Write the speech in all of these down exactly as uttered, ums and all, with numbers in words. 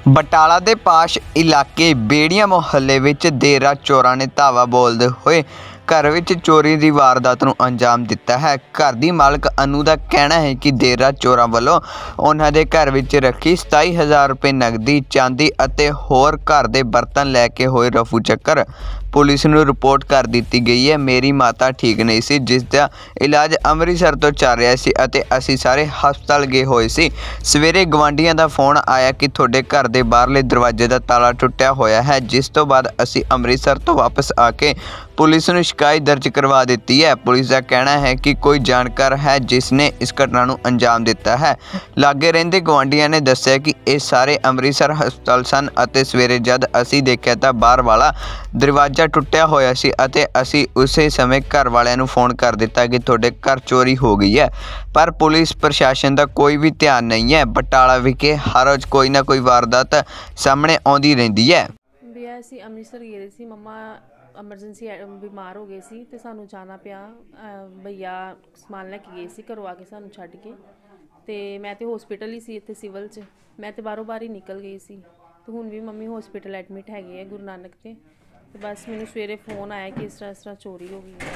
ਬਟਾਲਾ ਦੇ ਪਾਸ਼ ਇਲਾਕੇ ਬੇੜੀਆਂ ਮੁਹੱਲੇ ਵਿੱਚ ਦੇਰ ਰਾਤ ਚੋਰਾਂ ਨੇ ਧਾਵਾ ਬੋਲਦੇ ਹੋਏ घर विच चोरी की वारदात नूं अंजाम दिता है। घर की मालक अनु का कहना है कि देर रात चोरां वालों उन्हां दे घर विच रखी सताई हज़ार रुपए नगदी चांदी अते होर घर दे बर्तन लैके होए रफू चक्कर। पुलिस नूं रिपोर्ट कर दी गई है। मेरी माता ठीक नहीं सी, जिसका इलाज अमृतसर तो चल रहा सी अते असीं सारे हस्पताल गए होए सी। सवेरे गवांढियां दा फोन आया कि तुहाडे घर दे बाहरले दरवाजे दा ताला टुटिया होया है, जिस तो बाद असीं अमृतसर तो वापस आके पुलिस नूं शिकायत दर्ज करवा दी है। पुलिस का कहना है कि कोई जानकार है जिसने इस घटना नूं अंजाम दिता है। लागे रहिंदे गवांढियां ने दस्सिया कि ये सारे अमृतसर हस्पताल सन अते सवेरे जद असीं देखिया तां बाहर वाला दरवाजा टुटिया होया सी अते असीं उसे समय घर वालियां नूं फोन कर दिता कि तुहाडे घर चोरी हो गई है, पर पुलिस प्रशासन का कोई भी ध्यान नहीं है। बटाला विखे हर रोज़ कोई ना कोई वारदात सामने आउंदी रहिंदी है। भैया असीं अमृतसर गए सी, मम्मा एमरजेंसी बीमार हो गए सी ते सानू जाना पिया। भैया समान लैके गए सी घरों आके सानू छड्ड के, ते मैं तो हॉस्पिटल ही सी इत्थे सिविल च, मैं तो बाहरों बाहर ही निकल गई सी। तो हुण भी मम्मी हॉस्पिटल एडमिट हैगे है गुरु नानक ते। ते बस मैनू सवेरे फोन आया कि इस तरह इस तरह चोरी हो गई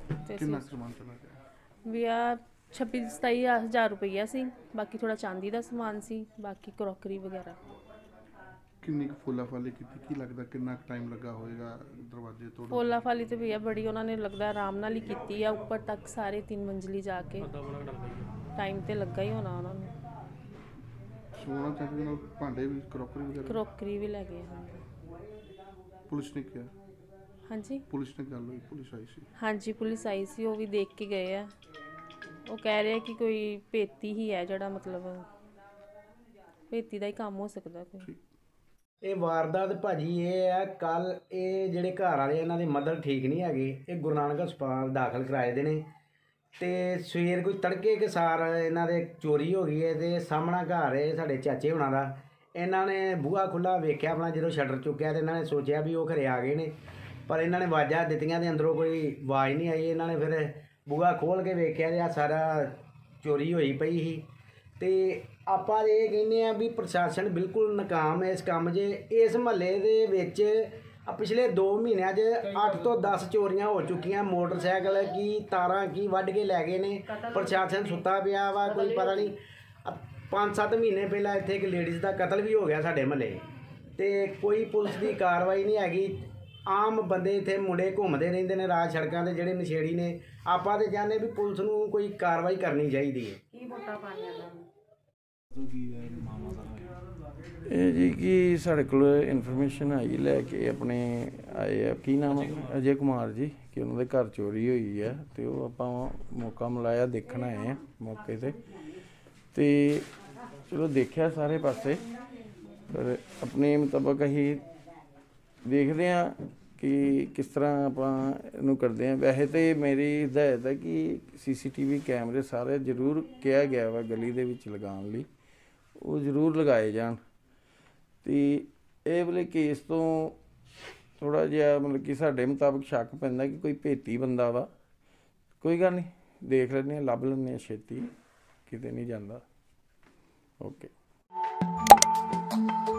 है। भैया छब्बी सताई हज़ार रुपया सी, बाकी थोड़ा चांदी का समान सी, बाकी क्रॉकरी वगैरह। किन्नी फुला फाली की की लगता कितना टाइम लगा होएगा दरवाजे तोड़? फुला फाली तो भैया बड़ी उन्होंने लगता आराम नाल ही की है, ऊपर तक सारे तीन मंजिली जाके टाइम तो लगा ही होना उन्होंने। सोना चांदी नाल भांडे भी क्रॉकरी वगैरह क्रॉकरी भी ले गए। हाँ पुलिस ने क्या? हाँ जी पुलिस ने गल हुई, पुलिस आई सी? हाँ जी पुलिस आई सी, वो भी देख के गए हैं। वो कह रहे हैं कि कोई भेती ही है, जड़ा मतलब भेती का ही काम हो सकता कोई। ਇਹ ਵਾਰਦਾਤ ਭਾਜੀ ਇਹ ਹੈ ਕੱਲ ਇਹ ਜਿਹੜੇ ਘਰ ਵਾਲੇ ਇਹਨਾਂ ਦੀ ਮਦਰ ਠੀਕ ਨਹੀਂ ਹੈਗੀ, ਇਹ ਗੁਰੂ ਨਾਨਕ ਹਸਪਤਾਲ ਦਾਖਲ ਕਰਾਏ ਦੇ ਨੇ। ਤੇ ਸਵੇਰ ਕੋਈ ਤੜਕੇ ਕੇ ਸਾਰ ਇਹਨਾਂ ਦੇ ਚੋਰੀ ਹੋ ਗਈ ਹੈ ਤੇ ਸਾਹਮਣਾ ਘਰ ਹੈ ਸਾਡੇ ਚਾਚੇ ਹੁਣਾਂ ਦਾ। ਇਹਨਾਂ ਨੇ ਬੂਹਾ ਖੁੱਲਾ ਵੇਖਿਆ ਆਪਣਾ, ਜਦੋਂ ਸ਼ਟਰ ਚੁੱਕਿਆ ਤੇ ਇਹਨਾਂ ਨੇ ਸੋਚਿਆ ਵੀ ਉਹ ਘਰੇ ਆ ਗਏ ਨੇ, ਪਰ ਇਹਨਾਂ ਨੇ ਆਵਾਜ਼ਾਂ ਦਿੱਤੀਆਂ ਤੇ ਅੰਦਰੋਂ ਕੋਈ ਆਵਾਜ਼ ਨਹੀਂ ਆਈ। ਇਹਨਾਂ ਨੇ ਫਿਰ ਬੂਹਾ ਖੋਲ੍ਹ ਕੇ ਵੇਖਿਆ ਤੇ ਆ ਸਾਰਾ ਚੋਰੀ ਹੋਈ ਪਈ ਸੀ। ਤੇ ਆਪਾਂ ਇਹ ਕਹਿੰਦੇ ਆ ਵੀ ਪ੍ਰਸ਼ਾਸਨ ਬਿਲਕੁਲ ਨਾਕਾਮ ਹੈ ਇਸ ਕੰਮ 'ਚ। ਇਸ ਮਹੱਲੇ ਦੇ ਵਿੱਚ ਪਿਛਲੇ ਦੋ ਮਹੀਨਿਆਂ 'ਚ ਅੱਠ ਤੋਂ ਦਸ ਚੋਰੀਆਂ ਹੋ ਚੁੱਕੀਆਂ। ਮੋਟਰਸਾਈਕਲ ਕੀ ਤਾਰਾਂ ਕੀ ਵੱਢ ਕੇ ਲੈ ਗਏ ਨੇ। ਪ੍ਰਸ਼ਾਸਨ ਸੁੱਤਾ ਪਿਆ ਵਾ, ਕੋਈ ਪਤਾ ਨਹੀਂ। ਪੰਜ ਸੱਤ ਮਹੀਨੇ ਪਹਿਲਾਂ ਇੱਥੇ ਇੱਕ ਲੇਡੀਜ਼ ਦਾ ਕਤਲ ਵੀ ਹੋ ਗਿਆ ਸਾਡੇ ਮਹੱਲੇ, ਤੇ ਕੋਈ ਪੁਲਿਸ ਦੀ ਕਾਰਵਾਈ ਨਹੀਂ ਹੈਗੀ। ਆਮ ਬੰਦੇ ਇੱਥੇ ਮੁੰਡੇ ਘੁੰਮਦੇ ਰਹਿੰਦੇ ਨੇ ਰਾਜ ਸੜਕਾਂ 'ਤੇ, ਜਿਹੜੇ ਨਸ਼ੇੜੀ ਨੇ। ਆਪਾਂ ਤਾਂ ਚਾਹੁੰਦੇ ਵੀ ਪੁਲਿਸ ਨੂੰ ਕੋਈ ਕਾਰਵਾਈ ਕਰਨੀ ਚਾਹੀਦੀ ਹੈ। ਇਹ ਜੀ ਕਿ ਸਾਡੇ ਕੋਲ ਇਨਫੋਰਮੇਸ਼ਨ ਆਈ, ਲੈ ਕੇ ਆਪਣੇ ਆਏ ਆ, ਕੀ ਨਾਮ ਅਜੇ ਕੁਮਾਰ ਜੀ, ਕਿ ਉਹਨਾਂ ਦੇ ਘਰ ਚੋਰੀ ਹੋਈ ਹੈ। ਤੇ ਉਹ ਆਪਾਂ ਮੌਕਾ ਮਿਲਾਇਆ, ਦੇਖਣ ਆਏ ਆ ਮੌਕੇ 'ਤੇ। ਤੇ ਚਲੋ ਦੇਖਿਆ ਸਾਰੇ ਪਾਸੇ, ਪਰ ਆਪਣੇ ਮੁਤਾਬਕ ਅਸੀਂ ਦੇਖਦੇ ਹਾਂ ਕਿ ਕਿਸ ਤਰ੍ਹਾਂ ਆਪਾਂ ਇਹਨੂੰ ਕਰਦੇ ਹਾਂ। ਵੈਸੇ ਤਾਂ ਮੇਰੀ ਹਦਾਇਤ ਹੈ ਕਿ ਸੀ ਸੀ ਟੀ ਵੀ ਕੈਮਰੇ ਸਾਰੇ ਜ਼ਰੂਰ ਕਿਹਾ ਗਿਆ ਵਾ ਗਲੀ ਦੇ ਵਿੱਚ ਲਗਾਉਣ ਲਈ, ਉਹ ਜ਼ਰੂਰ ਲਗਾਏ ਜਾਣ। ਅਤੇ ਇਹ ਵਾਲੇ ਕੇਸ ਤੋਂ ਥੋੜ੍ਹਾ ਜਿਹਾ ਮਤਲਬ ਕਿ ਸਾਡੇ ਮੁਤਾਬਕ ਸ਼ੱਕ ਪੈਂਦਾ ਕਿ ਕੋਈ ਭੇਤੀ ਬੰਦਾ ਵਾ। ਕੋਈ ਗੱਲ ਨਹੀਂ, ਦੇਖ ਲੈਂਦੇ ਹਾਂ, ਲੱਭ ਲੈਂਦੇ ਹਾਂ ਛੇਤੀ, ਕਿਤੇ ਨਹੀਂ ਜਾਂਦਾ। ਓਕੇ।